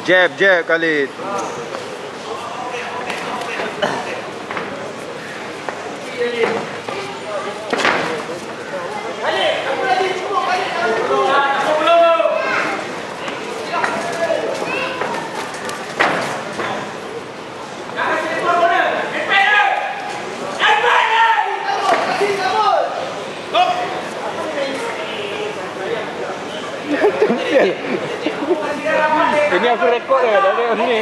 Jab Khalid. Ini aku rekod dah dari ni.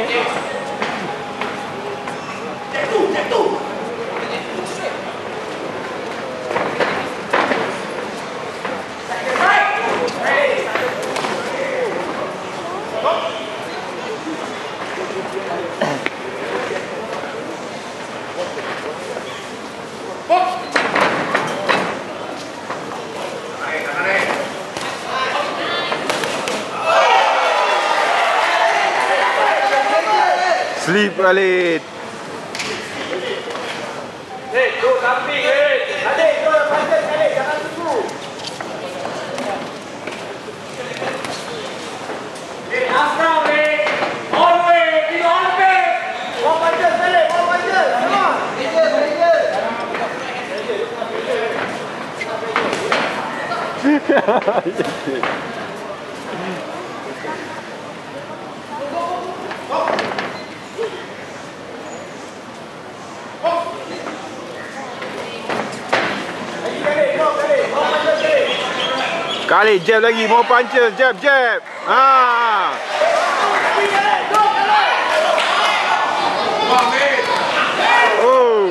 Sleep Khalid. Tu samping Adik tu panjang Khalid, jangan tunggu. Asram all the way, you all the way. Mau panjang Khalid, mau panjang. Come on. Khalid jab lagi, more punches, jab. Ah. Oh.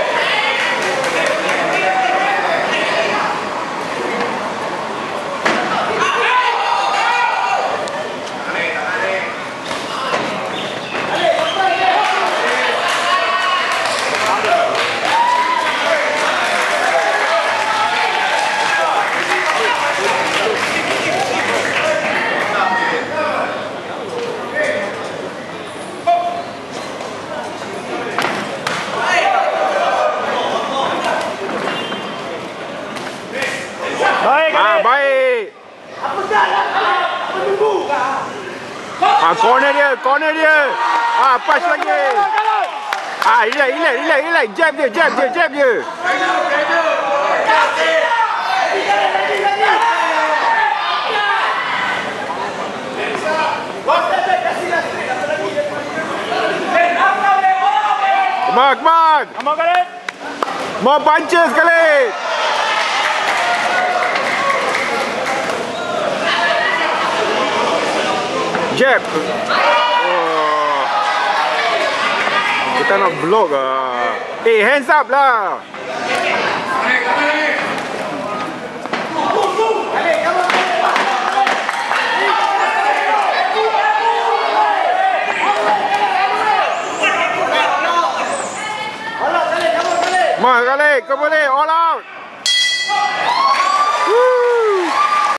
Baik. Corner dia. Pass lagi. Relax. Jab dia. Come on. Khalid. More punches Khalid. Jab. Oh. Kita nak block lah. Hands up lah. Khalid, kau boleh all out.